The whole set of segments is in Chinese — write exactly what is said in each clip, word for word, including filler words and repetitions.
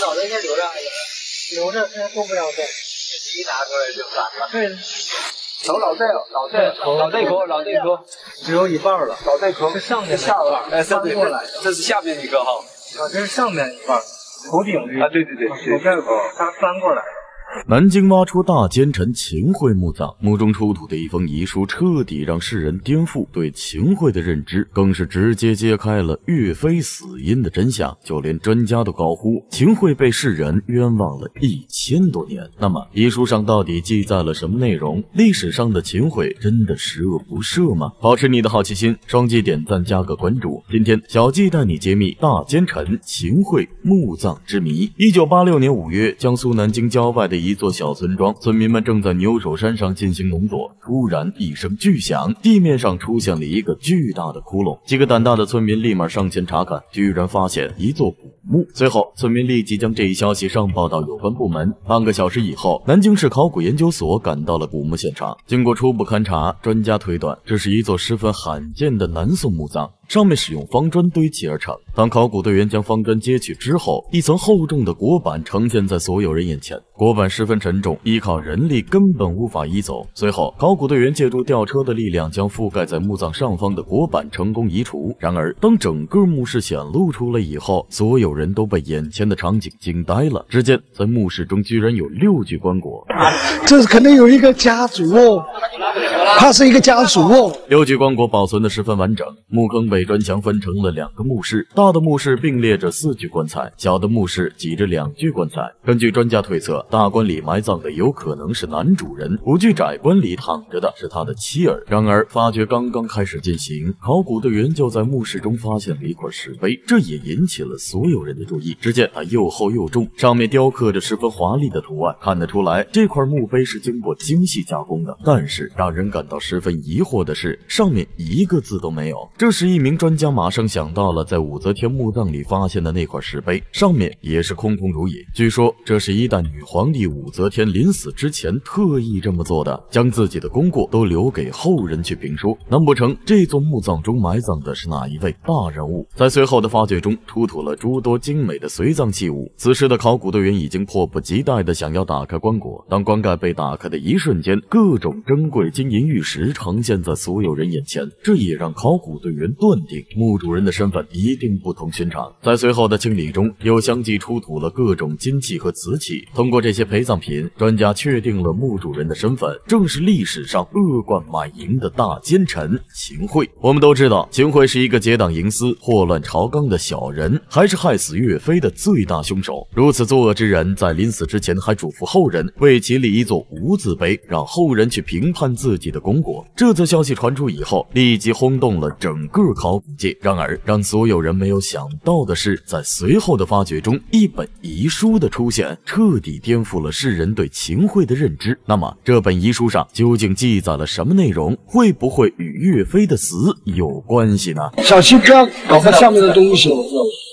脑袋先留着，留着，现在动不了的。一拿出来就散了。对。头老在老在老在壳老在壳，只有一半了。老在壳是上面下半，哎，翻过来，这是下面一个哈。啊，这是上面一半，头顶这个。啊，对对对，头盖骨它翻过来。 南京挖出大奸臣秦桧墓葬，墓中出土的一封遗书彻底让世人颠覆对秦桧的认知，更是直接揭开了岳飞死因的真相。就连专家都高呼秦桧被世人冤枉了一千多年。那么遗书上到底记载了什么内容？历史上的秦桧真的十恶不赦吗？保持你的好奇心，双击点赞加个关注。今天小纪带你揭秘大奸臣秦桧墓葬之谜。一九八六年五月，江苏南京郊外的一座小村庄，村民们正在牛首山上进行农作，突然一声巨响，地面上出现了一个巨大的窟窿。几个胆大的村民立马上前查看，居然发现一座古墓。随后村民立即将这一消息上报到有关部门。半个小时以后，南京市考古研究所赶到了古墓现场。经过初步勘查，专家推断这是一座十分罕见的南宋墓葬，上面使用方砖堆砌而成。当考古队员将方砖揭取之后，一层厚重的椁板呈现在所有人眼前。椁板十分沉重，依靠人力根本无法移走。随后考古队员借助吊车的力量，将覆盖在墓葬上方的椁板成功移除。然而当整个墓室显露出来以后，所有人都被眼前的场景惊呆了。只见在墓室中居然有六具棺椁， 这可能有一个家族哦，他是一个家族哦。 六具棺椁保存的十分完整，墓坑被砖墙分成了两个墓室，大的墓室并列着四具棺材，小的墓室挤着两具棺材。根据专家推测，大棺里埋葬的有可能是男主人，五具窄棺里躺着的是他的妻儿。然而发掘刚刚开始进行，考古队员就在墓室中发现了一块石碑，这也引起了所有人的注意。只见它又厚又重，上面雕刻着十分华丽的图案，看得出来这块墓碑是经过精细加工的。但是让人感到十分疑惑的是，上面一个字都没有。这时一名专家马上想到了在武则天墓葬里发现的那块石碑，上面也是空空如也。据说这是一代女皇帝武则天临死之前特意这么做的，将自己的功过都留给后人去评说。难不成这座墓葬中埋葬的是哪一位大人物？在随后的发掘中出土了诸多精美的随葬器物。此时的考古队员已经迫不及待地想要打开棺椁，当棺盖被打开的一瞬间，各种珍贵金银玉石呈现在所有人眼前，这也让考古队员断定墓主人的身份一定不同寻常。在随后的清理中，又相继出土了各种金器和瓷器。通过这些陪葬品，专家确定了墓主人的身份，正是历史上恶贯满盈的大奸臣秦桧。我们都知道，秦桧是一个结党营私、祸乱朝纲的小人，还是害死岳飞的最大凶手。如此作恶之人，在临死之前还嘱咐后人为其立一座无字碑，让后人去评判自己的功过。这则消息传出以后，立即轰动了整个考古界。然而让所有人没有想到的是，在随后的发掘中，一本遗书的出现彻底颠覆了世人对秦桧的认知。那么这本遗书上究竟记载了什么内容？会不会与岳飞的死有关系呢？ 小心不要搞到下面的东西。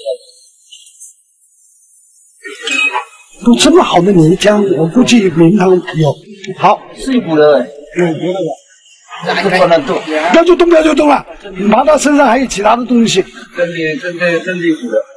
都这么好的泥浆，我估计名堂有。好， 是一股的， 有别的了。 那就不能动， 不要就动，不要就动了。麻他身上还有其他的东西。 真的，真的，真的有的。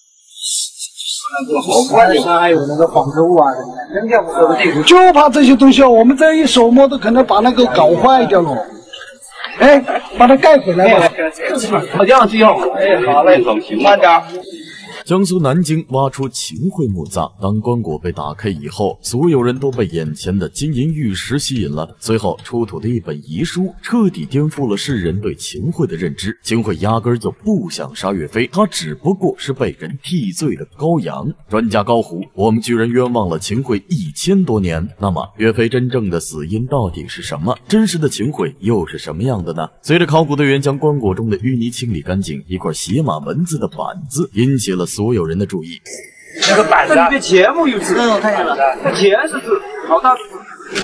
好怪的，还有那个仿制物啊什么的，真叫不说的这个。 就怕这些东西，我们这一手摸都可能把那个搞坏掉了。哎，把它盖回来吧。 好这样就要。哎，好嘞，慢点。 江苏南京挖出秦桧墓葬，当棺椁被打开以后，所有人都被眼前的金银玉石吸引了。随后出土的一本遗书彻底颠覆了世人对秦桧的认知。秦桧压根儿就不想杀岳飞，他只不过是被人替罪的羔羊。专家高呼，我们居然冤枉了秦桧一千多年。那么岳飞真正的死因到底是什么？真实的秦桧又是什么样的呢？随着考古队员将棺椁中的淤泥清理干净，一块写满文字的板子引起了所有人的注意。 那个板子，这里的节目有字，嗯，我看见了，节是字，好大字。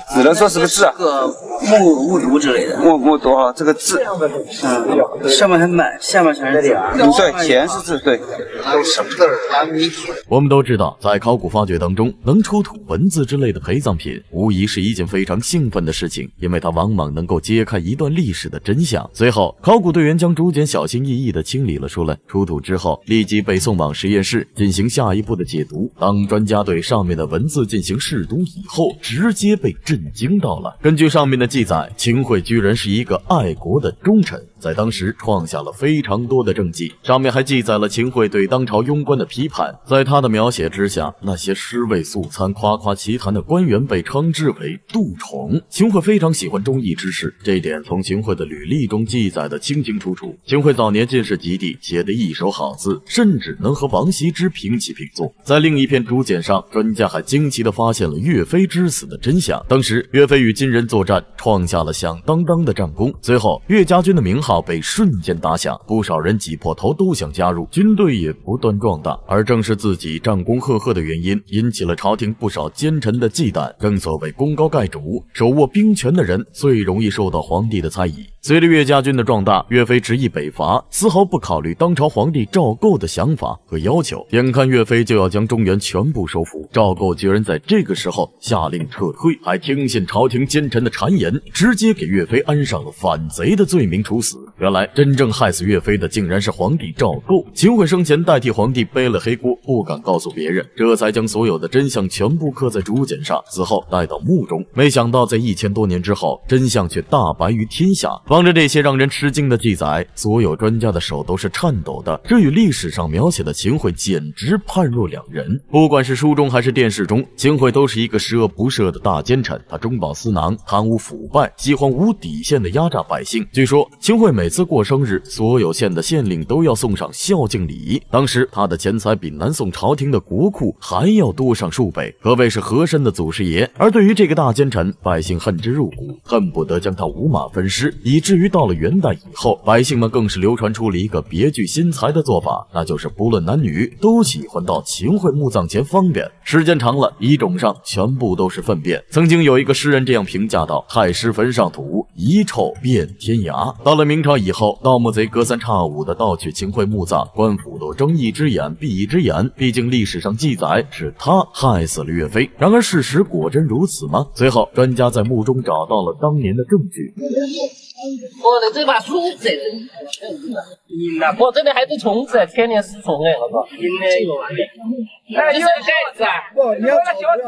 只能说是个字， 个木木竹之类的。 木木读啊，这个字， 嗯，上面还满，下面全是字。 嗯，对，全是字，对。 都什么字儿？ 我们都知道，在考古发掘当中，能出土文字之类的陪葬品，无疑是一件非常兴奋的事情，因为它往往能够揭开一段历史的真相。随后，考古队员将竹简小心翼翼地清理了出来，出土之后立即被送往实验室进行下一步的解读。当专家对上面的文字进行试读以后，直接被震惊到了。根据上面的记载，秦桧居然是一个爱国的忠臣，在当时创下了非常多的政绩。上面还记载了秦桧对当朝庸官的批判，在他的描写之下，那些尸位素餐、夸夸其谈的官员被称之为蠹虫。秦桧非常喜欢忠义之士，这一点从秦桧的履历中记载的清清楚楚。秦桧早年进士及第，写得一手好字，甚至能和王羲之平起平坐。在另一篇竹简上，专家还惊奇地发现了岳飞之死的真相。当时岳飞与金人作战，创下了响当当的战功，随后岳家军的名号被瞬间打响，不少人挤破头都想加入，军队也不断壮大。而正是自己战功赫赫的原因，引起了朝廷不少奸臣的忌惮。正所谓功高盖主，手握兵权的人最容易受到皇帝的猜疑。随着岳家军的壮大，岳飞执意北伐，丝毫不考虑当朝皇帝赵构的想法和要求。眼看岳飞就要将中原全部收复，赵构居然在这个时候下令撤退，还听信朝廷奸臣的谗言，直接给岳飞安上了反贼的罪名处死。原来真正害死岳飞的竟然是皇帝赵构。秦桧生前代替皇帝背了黑锅，不敢告诉别人，这才将所有的真相全部刻在竹简上，死后带到墓中。没想到在一千多年之后，真相却大白于天下。望着这些让人吃惊的记载，所有专家的手都是颤抖的。这与历史上描写的秦桧简直判若两人。不管是书中还是电视中，秦桧都是一个十恶不赦的大奸臣，他中饱私囊，贪污腐败，喜欢无底线的压榨百姓。据说秦桧每次过生日，所有县的县令都要送上孝敬礼，当时他的钱财比南宋朝廷的国库还要多上数倍，可谓是和珅的祖师爷。而对于这个大奸臣，百姓恨之入骨，恨不得将他五马分尸，以至于到了元代以后，百姓们更是流传出了一个别具新才的做法，那就是不论男女都喜欢到秦桧墓葬前方便。时间长了，遗冢上全部都是粪便。曾经有一个诗人这样评价道：太师坟上土，遗臭遍天涯。到了明朝以后，盗墓贼隔三差五的盗取秦桧墓葬，官府都睁一只眼闭一只眼，毕竟历史上记载是他害死了岳飞。然而事实果真如此吗？随后专家在墓中找到了当年的证据。 我的这把梳子，我这里还是虫子，天天是虫哎，我操！那你要盖子啊？ 不，你要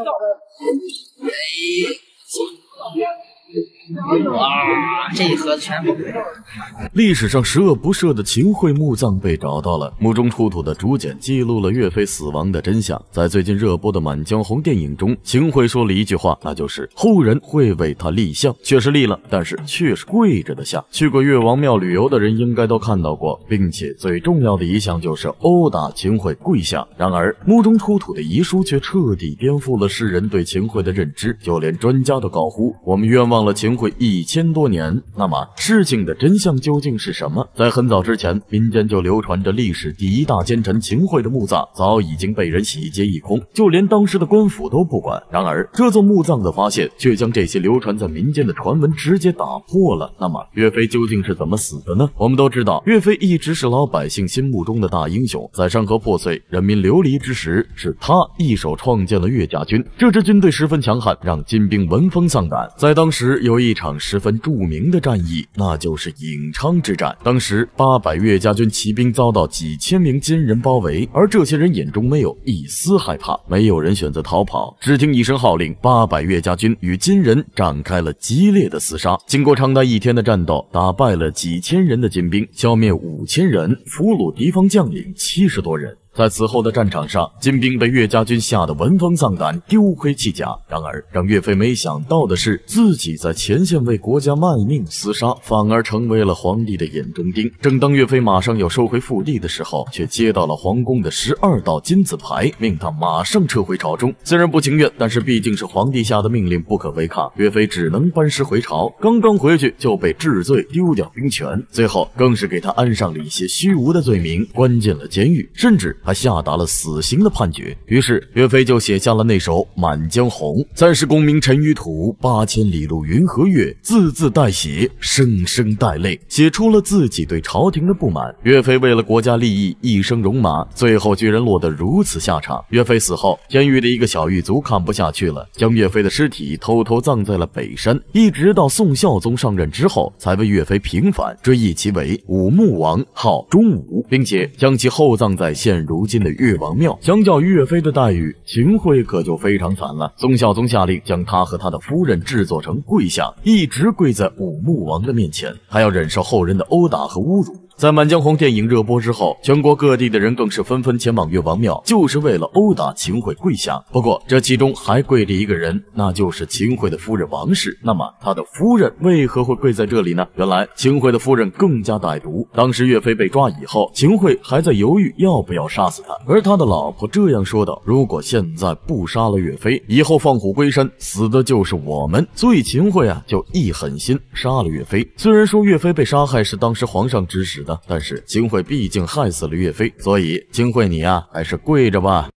哇，这一盒全部。 历史上十恶不赦的秦桧墓葬被找到了，墓中出土的竹简记录了岳飞死亡的真相。在最近热播的《满江红》电影中，秦桧说了一句话，那就是后人会为他立像。确实立了，但是却是跪着的像。去过岳王庙旅游的人应该都看到过，并且最重要的一项就是殴打秦桧跪下。然而墓中出土的遗书却彻底颠覆了世人对秦桧的认知，就连专家都高呼我们冤枉了秦桧一千多年。那么事情的真相究竟是什么？在很早之前，民间就流传着历史第一大奸臣秦桧的墓葬早已经被人洗劫一空，就连当时的官府都不管。然而这座墓葬的发现却将这些流传在民间的传闻直接打破了。那么岳飞究竟是怎么死的呢？我们都知道，岳飞一直是老百姓心目中的大英雄，在山河破碎、人民流离之时，是他一手创建了岳家军。这支军队十分强悍，让金兵闻风丧胆。在当时有一场十分著名的战役，那就是颍昌之战。当时八百岳家军骑兵遭到几千名金人包围，而这些人眼中没有一丝害怕，没有人选择逃跑。只听一声号令，八百岳家军与金人展开了激烈的厮杀。经过长达一天的战斗，打败了几千人的金兵，消灭五千人，俘虏敌方将领七十多人。在此后的战场上，金兵被岳家军吓得闻风丧胆，丢盔弃甲。然而让岳飞没想到的是，自己在前线为国家卖命厮杀，反而成为了皇帝的眼中钉。正当岳飞马上要收回腹地的时候，却接到了皇宫的十二道金字牌，命他马上撤回朝中。虽然不情愿，但是毕竟是皇帝下的命令，不可违抗。岳飞只能班师回朝，刚刚回去就被治罪，丢掉兵权，最后更是给他安上了一些虚无的罪名，关进了监狱，甚至还下达了死刑的判决。于是岳飞就写下了那首《满江红》：三十功名尘与土，八千里路云和月，字字带血，声声带泪，写出了自己对朝廷的不满。岳飞为了国家利益一生戎马，最后居然落得如此下场。岳飞死后，监狱的一个小狱卒看不下去了，将岳飞的尸体偷偷葬在了北山，一直到宋孝宗上任之后，才为岳飞平反，追谥其为武穆王，号忠武，并且将其厚葬在现如今的岳王庙。相较于岳飞的待遇，秦桧可就非常惨了。宋孝宗下令将他和他的夫人制作成跪下，一直跪在武穆王的面前，还要忍受后人的殴打和侮辱。在《满江红》电影热播之后，全国各地的人更是纷纷前往岳王庙，就是为了殴打秦桧跪下。不过这其中还跪着一个人，那就是秦桧的夫人王氏。那么他的夫人为何会跪在这里呢？原来秦桧的夫人更加歹毒，当时岳飞被抓以后，秦桧还在犹豫要不要杀死他，而他的老婆这样说道：如果现在不杀了岳飞，以后放虎归山，死的就是我们。所以秦桧啊就一狠心杀了岳飞。虽然说岳飞被杀害是当时皇上指使的，但是秦桧毕竟害死了岳飞，所以秦桧你啊还是跪着吧。